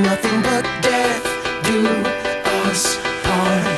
nothing but death do us part.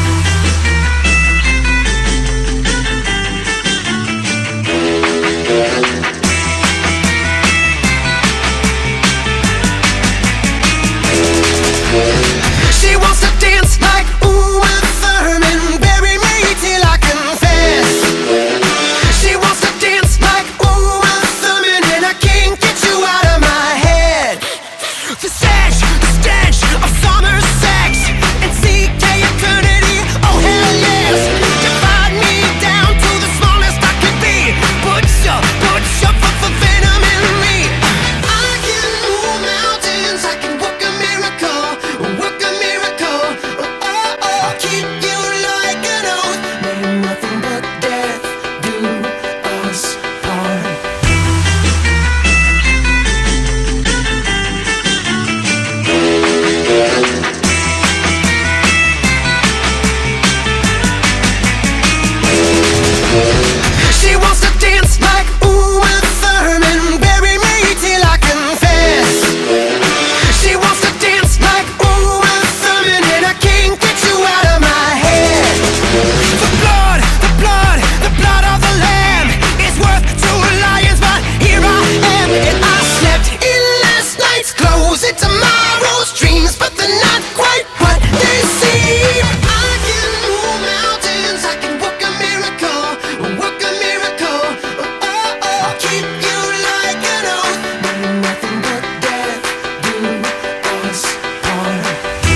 She wants to dance like Uma Thurman, bury me till I confess. She wants to dance like Uma Thurman, and I can't get you out of my head. The stench of summer sex and CK eternity, oh hell yes. Divide me down to the smallest I can be. Put your venom in me. I can move mountains, I can work a miracle. I'll keep you like an oath. May nothing but death do us part. She wants to dance like Uma Thurman, bury me till I confess. She wants to dance like Uma Thurman, and I can't get you out of my head. The blood of the lamb is worth 2 lions, but here I am, and I slept in last night's clothes. It's tomorrow's dreams, but they're not quite what they seem. I can move mountains, I can work a miracle. I'll keep you like an oath. May nothing but death do us part.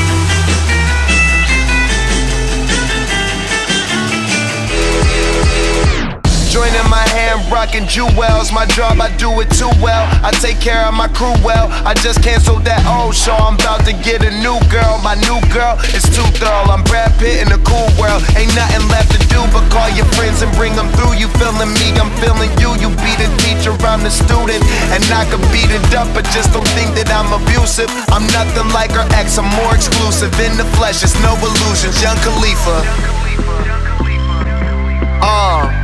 Joining my hand, rocking jewels. My job, I do it too well. I take care of my crew well. I just canceled that old show. I'm about to get a new girl. My new girl is too thorough. I'm Brad Pitt in a cool world. Ain't nothing left to do but call your friends and bring them through. You feeling me, I'm feeling you. You be the teacher, I'm the student. And I could beat it up, but just don't think that I'm abusive. I'm nothing like her ex, I'm more exclusive. In the flesh, it's no illusions. Young Khalifa.